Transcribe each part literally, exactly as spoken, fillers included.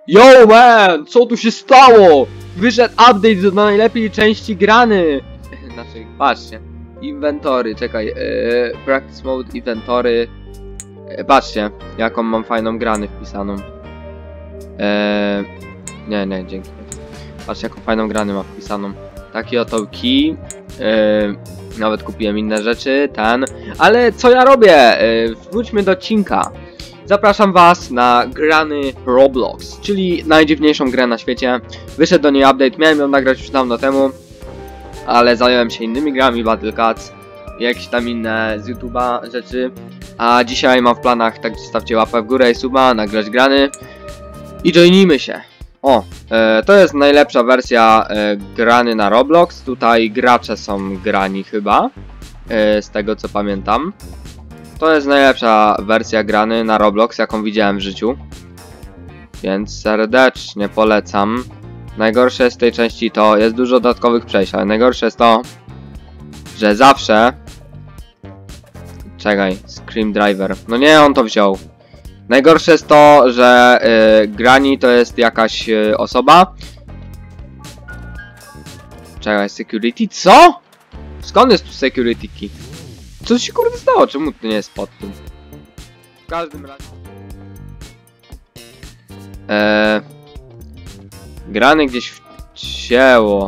Yo man, co tu się stało? Wyszedł update do najlepiej części grany. Znaczy, patrzcie. Inwentory, czekaj. Yy, practice mode, inwentory. Yy, patrzcie, jaką mam fajną granę wpisaną. Yy, nie, nie, dzięki. Patrzcie, jaką fajną granę mam wpisaną. Taki oto key. Yy, nawet kupiłem inne rzeczy, ten. Ale co ja robię? Yy, wróćmy do odcinka. Zapraszam was na grany Roblox, czyli najdziwniejszą grę na świecie. Wyszedł do niej update, miałem ją nagrać już dawno temu, ale zająłem się innymi grami, Battle Cats i jakieś tam inne z YouTube'a rzeczy. A dzisiaj mam w planach, tak zostawcie łapę w górę i suba, nagrać grany i joinijmy się. O, e, to jest najlepsza wersja e, grany na Roblox. Tutaj gracze są grani chyba, e, z tego co pamiętam. To jest najlepsza wersja grany na Roblox, jaką widziałem w życiu. Więc serdecznie polecam. Najgorsze z tej części to jest dużo dodatkowych przejść, ale najgorsze jest to, że zawsze... Czekaj, Scream Driver. No nie, on to wziął. Najgorsze jest to, że yy, grani to jest jakaś yy, osoba. Czekaj, security? Co? Skąd jest tu security key? Co się kurde stało? Czemu to nie jest pod tym? W każdym razie... Eee... Grany gdzieś wcięło.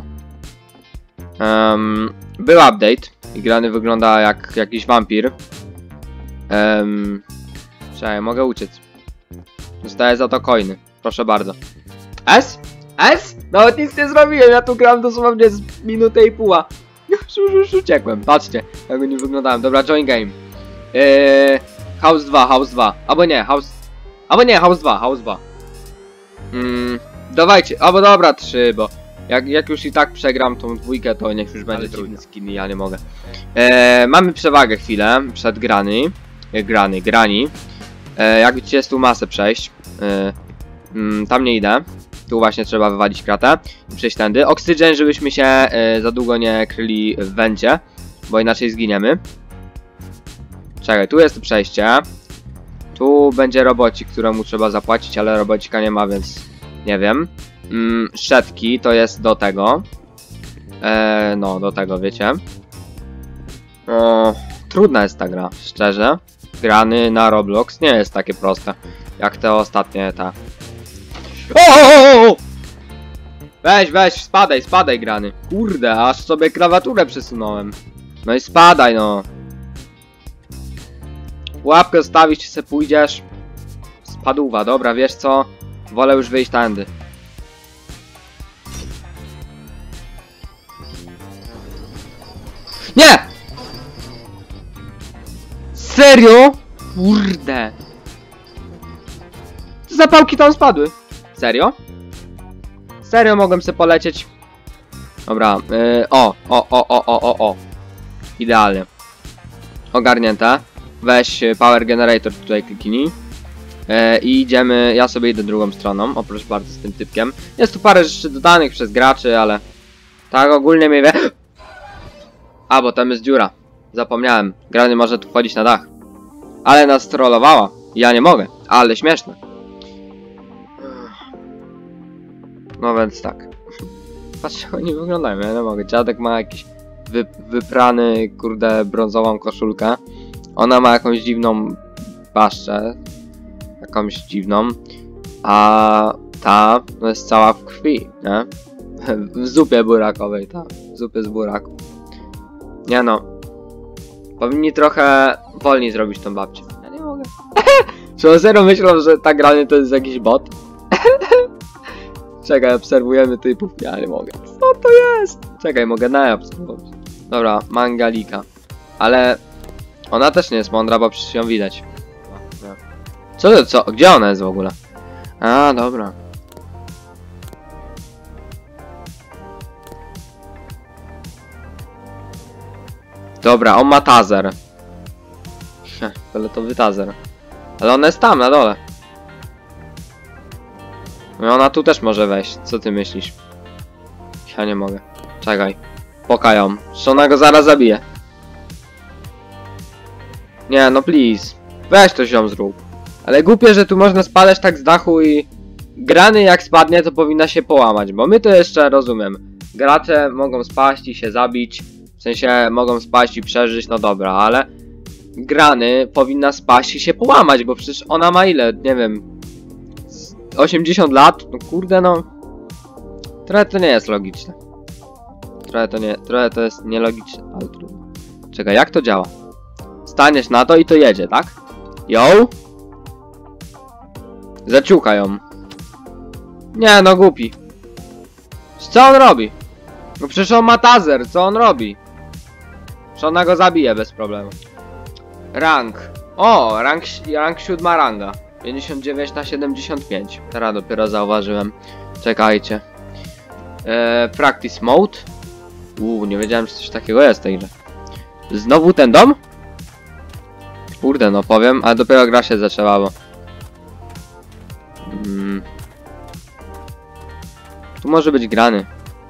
Um, był update i grany wygląda jak jakiś wampir. Um, Czekaj, mogę uciec. Dostaję za to coiny. Proszę bardzo. S? S? Nawet nic nie zrobiłem, ja tu gram dosłownie z minutę i póła. Już, już, już uciekłem, patrzcie, jak nie wyglądałem. Dobra, join game. Eee, house dwa, House dwa. Albo nie, House... Albo nie, House dwa, House dwa. Mm, dawajcie, albo dobra, trzy, bo jak, jak już i tak przegram tą dwójkę, to niech już będzie dziwny skin i ja nie mogę. Eee, mamy przewagę chwilę przed grany. E, grany, grani. Eee, jak widzicie, jest tu masę przejść. Eee, mm, tam nie idę. Tu właśnie trzeba wywalić kratę i przejść tędy. Oksygen, żebyśmy się e, za długo nie kryli w wędzie, bo inaczej zginiemy. Czekaj, tu jest przejście. Tu będzie robocik, któremu trzeba zapłacić, ale robocika nie ma, więc nie wiem. Mm, szczetki to jest do tego. E, no, do tego, wiecie. O, trudna jest ta gra, szczerze. Grany na Roblox nie jest takie proste, jak te ostatnie, ta. O! Weź, weź, spadaj, spadaj grany. Kurde, aż sobie klawiaturę przesunąłem. No i spadaj, no. Łapkę stawić, se pójdziesz. Spadówa, dobra, wiesz co? Wolę już wyjść tędy. Nie! Serio? Kurde. Zapałki tam spadły. Serio? Serio mogłem sobie polecieć. Dobra, yy, o, o, o, o, o, o, o. Idealnie. Ogarnięte. Weź Power Generator tutaj kliknij. Yy, I idziemy, ja sobie idę drugą stroną, o proszę bardzo, z tym typkiem. Jest tu parę rzeczy dodanych przez graczy, ale... Tak ogólnie mnie wie... A, bo tam jest dziura. Zapomniałem, grany może tu wchodzić na dach. Ale nas trollowała. Ja nie mogę, ale śmieszne. No więc tak. Patrzcie, jak oni wyglądają, ja nie mogę. Dziadek ma jakiś wy, wyprany, kurde, brązową koszulkę. Ona ma jakąś dziwną paszczę. Jakąś dziwną. A ta no jest cała w krwi, nie? W zupie burakowej, ta. W zupie z buraku. Nie no. Powinni trochę wolniej zrobić tą babcię. Ja nie mogę. Czy serio myślą, że ta grany to jest jakiś bot? Czekaj, obserwujemy typów. Ja nie mogę. Co to jest? Czekaj, mogę naobserwować. Dobra, Mangalika. Ale ona też nie jest mądra, bo przecież ją widać. Co to, co? Gdzie ona jest w ogóle? A, dobra. Dobra, on ma tazer. Fioletowy tazer. Ale ona jest tam, na dole. No ona tu też może wejść. Co ty myślisz? Ja nie mogę. Czekaj. Pokają. Że ona go zaraz zabije. Nie, no please. Weź to ziom zrób. Ale głupie, że tu można spadać tak z dachu i... grany jak spadnie, to powinna się połamać, bo my to jeszcze rozumiem. Gracze mogą spaść i się zabić, w sensie mogą spaść i przeżyć, no dobra, ale grany powinna spaść i się połamać, bo przecież ona ma ile, nie wiem, osiemdziesiąt lat, no kurde no. Trochę to nie jest logiczne. Trochę to nie, trochę to jest nielogiczne, ale trudno. Czekaj, jak to działa? Staniesz na to i to jedzie, tak? Ją? Zaciuka ją. Nie no, głupi. Co on robi? No przecież on ma taser, co on robi? Że ona go zabije bez problemu. Rank. O, rank, rank siódma ranga. pięćdziesiąt dziewięć na siedemdziesiąt pięć. Teraz dopiero zauważyłem. Czekajcie. Eee, practice mode. Uuu, nie wiedziałem, że coś takiego jest w tej grze. Znowu ten dom? Kurde, no powiem, ale dopiero gra się zaczęła, bo... Hmm. Tu może być grany.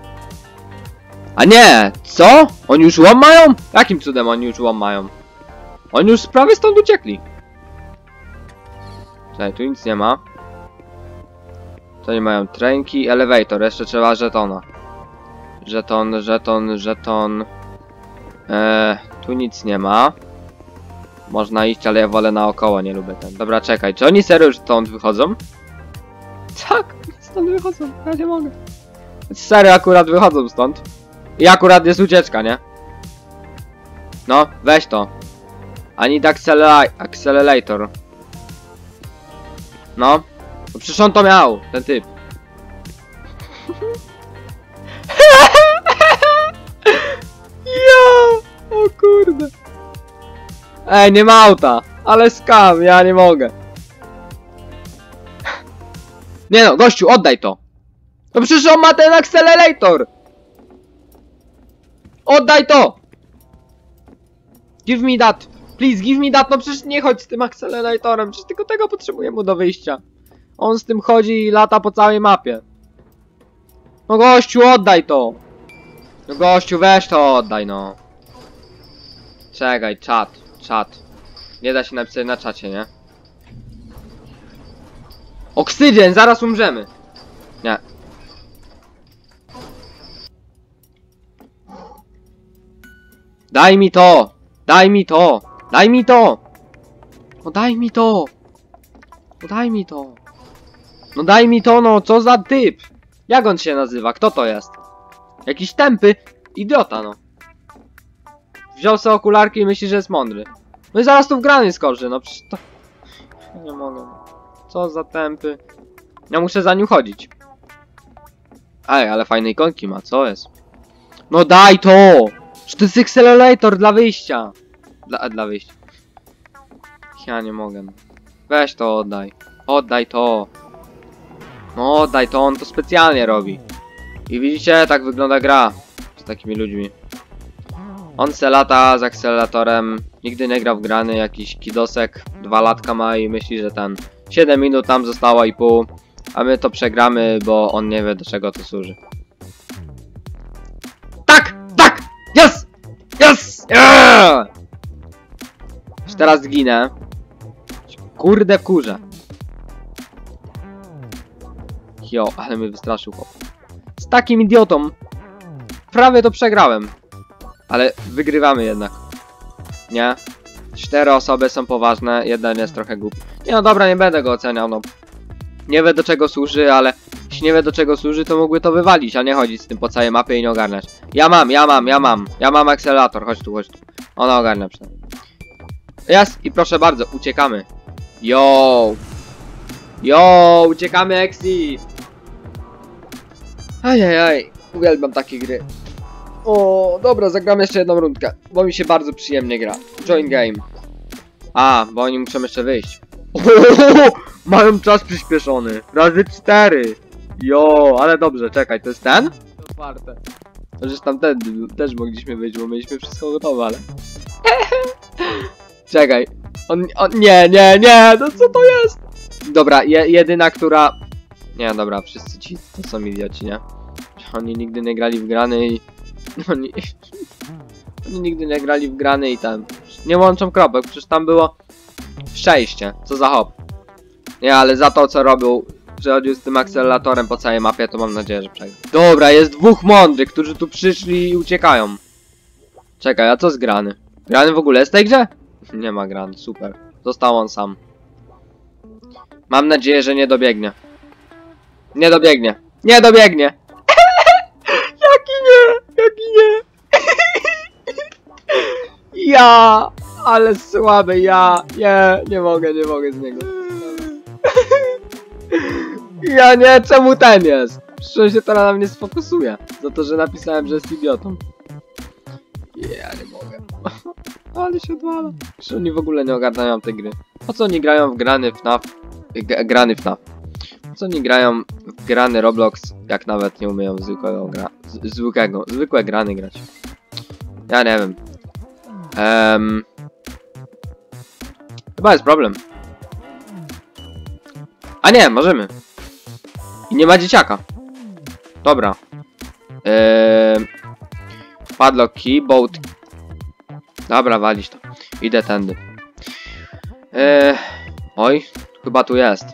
A nie! Co? Oni już łom mają? Jakim cudem oni już łom mają? Oni już prawie stąd uciekli. Czekaj, tu nic nie ma. To nie mają tręki, elevator, jeszcze trzeba żetona. Żeton, żeton, żeton. Eee, tu nic nie ma. Można iść, ale ja wolę naokoło, nie lubię ten. Dobra, czekaj, czy oni serio już stąd wychodzą? Tak, stąd wychodzą, ja nie mogę. Serio akurat wychodzą stąd. I akurat jest ucieczka, nie? No, weź to. I need accelerator. No. No przecież on to miał, ten typ. Ja, o kurde. Ej, nie ma auta. Ale skam, ja nie mogę. Nie no, gościu, oddaj to. No przecież on ma ten accelerator. Oddaj to. Give me that. Please, give me that. No przecież nie chodź z tym acceleratorem. Przecież tylko tego potrzebuję mu do wyjścia. On z tym chodzi i lata po całej mapie. No gościu, oddaj to. No gościu, weź to oddaj, no. Czekaj, czat, czat. Nie da się napisać na czacie, nie? Oksygen, zaraz umrzemy. Nie. Daj mi to! Daj mi to! Daj mi to! No daj mi to! No daj mi to! No daj mi to, no co za typ! Jak on się nazywa? Kto to jest? Jakiś tępy idiota, no. Wziął sobie okularki i myśli, że jest mądry. No i zaraz tu w grany skorzy, no przecież to... Nie mogę. Co za tępy. Ja muszę za nim chodzić. Ej, ale fajne ikonki ma, co jest? No daj to! Że to jest accelerator dla wyjścia. Dla, dla wyjścia. Ja nie mogę. Weź to oddaj. Oddaj to. No oddaj to, on to specjalnie robi. I widzicie, tak wygląda gra z takimi ludźmi. On se lata z akceleratorem, nigdy nie gra w grany, jakiś kidosek, dwa latka ma i myśli, że ten siedem minut tam zostało i pół, a my to przegramy, bo on nie wie, do czego to służy. Tak! Tak! Yes! Yes! Yeah! Już teraz zginę. Kurde kurze. Jo, ale mnie wystraszył chłop. Z takim idiotą prawie to przegrałem. Ale wygrywamy jednak. Nie? Cztery osoby są poważne, jeden jest trochę głupi. Nie no dobra, nie będę go oceniał, no. Nie wie do czego służy, ale jeśli nie wie do czego służy, to mógłby to wywalić, a nie chodzić z tym po całej mapie i nie ogarniać. Ja mam, ja mam, ja mam. Ja mam akcelerator, chodź tu, chodź tu. Ona ogarnia przynajmniej. Jest i proszę bardzo, uciekamy. Yo! Yo! Uciekamy, exit! Ajajaj, uwielbiam takie gry. O, dobra, zagramy jeszcze jedną rundkę, bo mi się bardzo przyjemnie gra. Join game. A, bo oni muszą jeszcze wyjść. Ohohoho, mają czas przyspieszony. Razy cztery. Jo, ale dobrze, czekaj, to jest ten? Otwarte. Przecież tamtędy też mogliśmy wyjść, bo mieliśmy wszystko gotowe, ale... Czekaj. On, on, nie, nie, nie, no co to jest? Dobra, je, jedyna, która... Nie, dobra, wszyscy ci to są idioci, nie? Oni nigdy nie grali w grany i... Oni... Oni nigdy nie grali w grany i tam... Nie łączą kropek, przecież tam było... Szczęście, co za hop. Nie, ale za to co robił... przechodził z tym akceleratorem po całej mapie, to mam nadzieję, że przegra. Dobra, jest dwóch mądrych, którzy tu przyszli i uciekają. Czekaj, a co z Grany? Grany w ogóle jest w tej grze? Nie ma Grany, super. Został on sam. Mam nadzieję, że nie dobiegnie. Nie dobiegnie. Nie dobiegnie. Jaki nie? Jaki nie? Ja! Ale słaby ja! Nie, nie mogę, nie mogę z niego. Ja nie, czemu ten jest? Przecież on się teraz na mnie sfokusuje. Za to, że napisałem, że jest idiotą. Ja nie mogę. Ale się odwala. Przecież oni w ogóle nie ogarniają tej gry. Po co oni grają w grany F N A F? G grany F N A F. Po co oni grają w grany Roblox, jak nawet nie umieją zwykłego gra... Z zwykłego, zwykłe grany grać. Ja nie wiem. Um, chyba jest problem. A nie, możemy. I nie ma dzieciaka. Dobra. Eee, padlock key, boat. Dobra, walić to. Idę tędy. Eee, oj, chyba tu jest.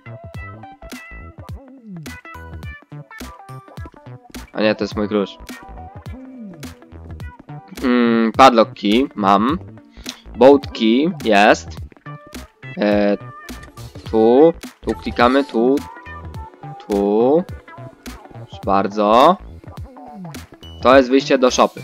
A nie, to jest mój klucz. Mm, padlock key mam. Boat key jest. Eee, tu, tu klikamy, tu, tu. Proszę bardzo. To jest wyjście do shopy.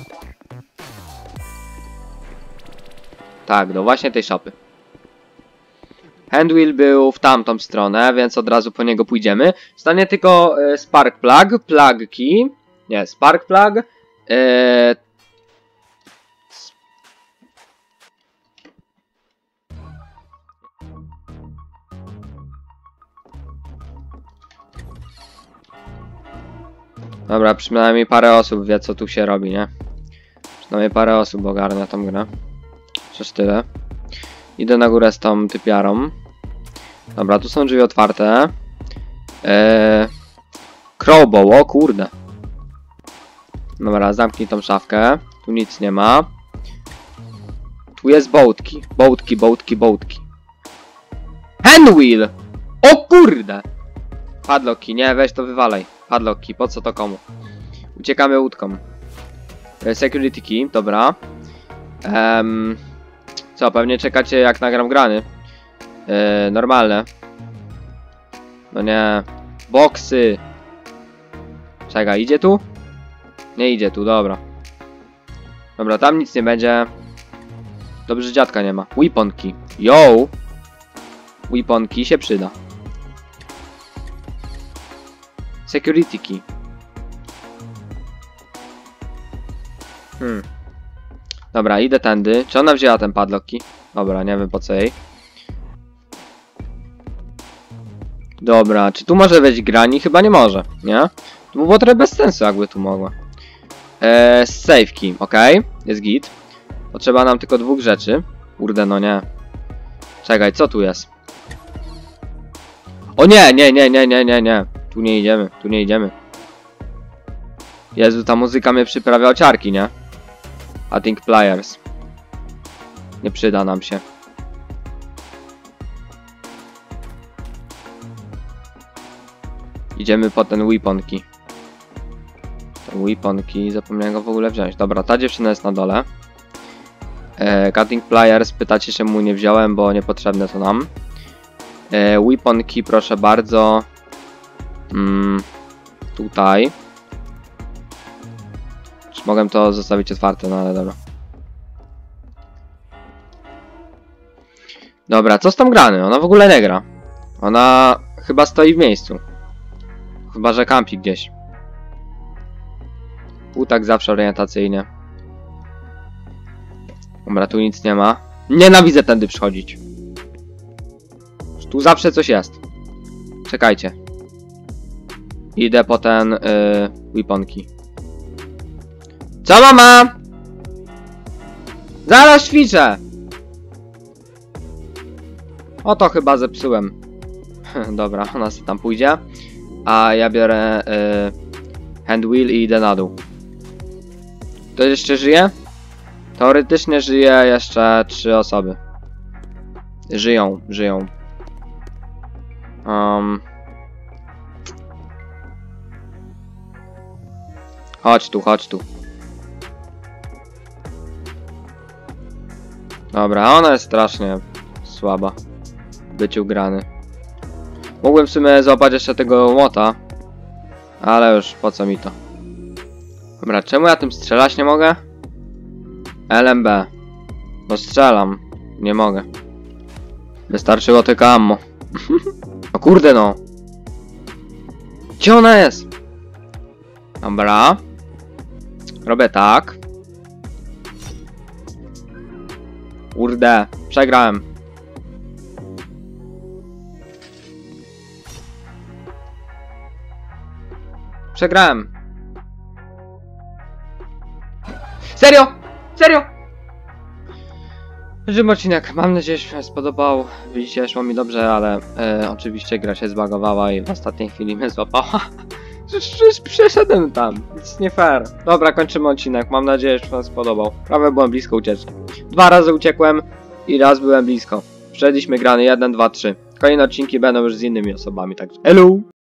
Tak, do właśnie tej shopy. Handwheel był w tamtą stronę, więc od razu po niego pójdziemy. Stanie tylko e, spark plug, plug key. Nie, spark plug. E, Dobra, przynajmniej parę osób wie, co tu się robi, nie? Przynajmniej parę osób ogarnia tą grę. Przecież tyle. Idę na górę z tą typiarą. Dobra, tu są drzwi otwarte. Eee... Crowbow, o kurde. Dobra, zamknij tą szafkę. Tu nic nie ma. Tu jest boatki. Boatki, boatki, boatki. Handwheel! O kurde! Padlocki, nie, weź to wywalaj. Padlocki, po co to komu? Uciekamy łódką. Security key, dobra. Um, co, pewnie czekacie jak nagram grany. Yy, normalne. No nie. Boksy. Czekaj, idzie tu? Nie idzie tu, dobra. Dobra, tam nic nie będzie. Dobrze, dziadka nie ma. Weapon key. Yo! Weapon key się przyda. Security key. Hmm. Dobra, idę tędy. Czy ona wzięła ten padlock key? Dobra, nie wiem po co jej. Dobra, czy tu może wejść grani? Chyba nie może, nie? To było trochę bez sensu, jakby tu mogła. Eee, save key, ok. Jest git. Potrzeba nam tylko dwóch rzeczy. Kurde, no nie. Czekaj, co tu jest? O nie, nie, nie, nie, nie, nie, nie. Tu nie idziemy, tu nie idziemy. Jezu, ta muzyka mnie przyprawia ciarki, nie? I think pliers. Nie przyda nam się. Idziemy po ten weapon key. Ten weapon key, zapomniałem go w ogóle wziąć. Dobra, ta dziewczyna jest na dole. E, cutting pliers, pytacie się mu nie wziąłem, bo niepotrzebne to nam. E, weapon key, proszę bardzo. Mm, tutaj. Czy mogę to zostawić otwarte, no ale dobra. Dobra, co z tą grany? Ona w ogóle nie gra. Ona chyba stoi w miejscu. Chyba że kampi gdzieś. U tak zawsze orientacyjnie. Dobra, tu nic nie ma. Nienawidzę tędy przychodzić. Tu zawsze coś jest. Czekajcie. Idę po ten yy, weapon key. Co mama? Zaraz ćwiczę. O to chyba zepsułem. Dobra, ona sobie tam pójdzie. A ja biorę yy, handwheel i idę na dół. Kto jeszcze żyje? Teoretycznie żyje jeszcze trzy osoby. Żyją, żyją. Um, Chodź tu, chodź tu. Dobra, ona jest strasznie słaba. Byciu grany. Mógłbym w sumie złapać jeszcze tego młota. Ale już po co mi to? Dobra, czemu ja tym strzelać nie mogę? L M B. No strzelam. Nie mogę. Wystarczyło tylko ammo. O kurde no. Gdzie ona jest? Dobra. Robię tak. Kurde, przegrałem. Przegrałem. Serio? Serio? Żym odcinek. Mam nadzieję, że się spodobał. Widzicie, szło mi dobrze, ale e, oczywiście gra się zbagowała i w ostatniej chwili mnie złapała. Przecież przeszedłem tam. It's nie fair. Dobra, kończymy odcinek. Mam nadzieję, że się wam spodobał. Prawie byłem blisko ucieczki. Dwa razy uciekłem i raz byłem blisko. Wszedliśmy grany jeden, dwa, trzy. Kolejne odcinki będą już z innymi osobami, także hello!